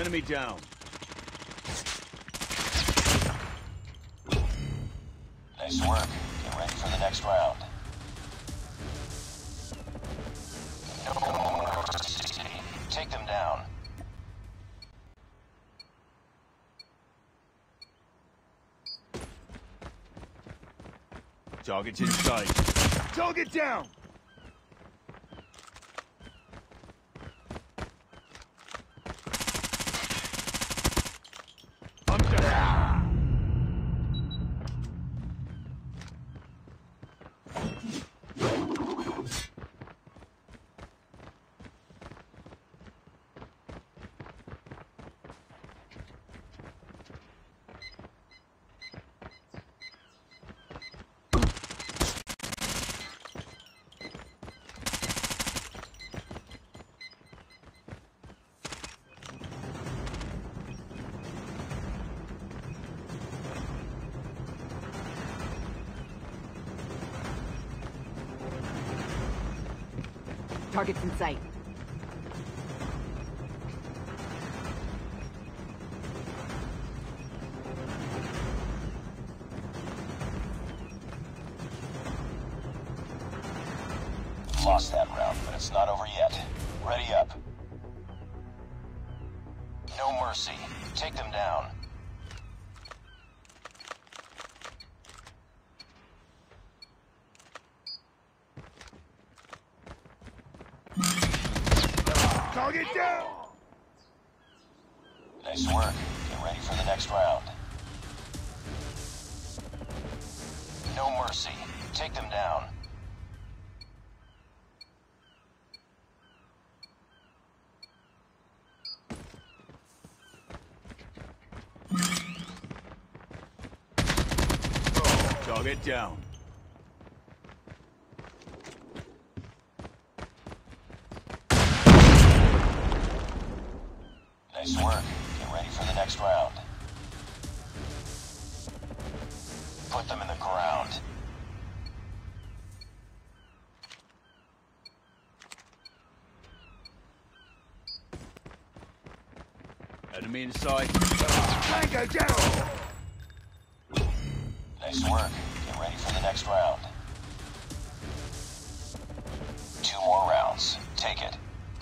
Enemy down. Nice work. Get ready for the next round. No mercy. Take them down. Target's in sight. Target down! I'm down. Target's in sight. Lost that round, but it's not over yet. Ready up. No mercy. Take them down. Target down! Nice work. Get ready for the next round. No mercy. Take them down. Target down. Nice work. Get ready for the next round. Put them in the ground. Enemy in sight. Tango down! Nice work. Get ready for the next round. 2 more rounds. Take it.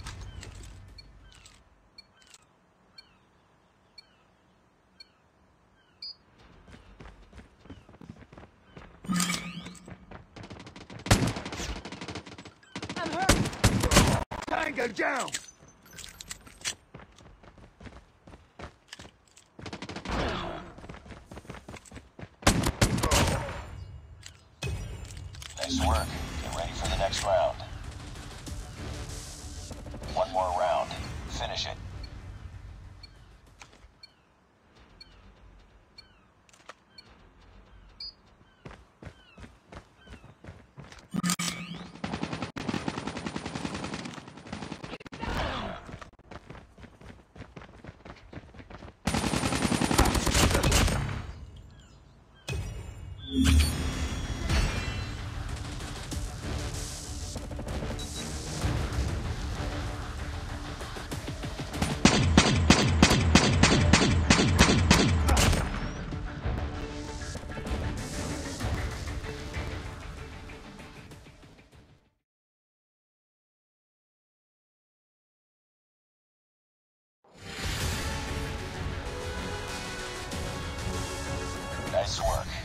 I'm hurt! Tango down! Nice work. Get ready for the next round. 1 more round. Finish it. Nice work.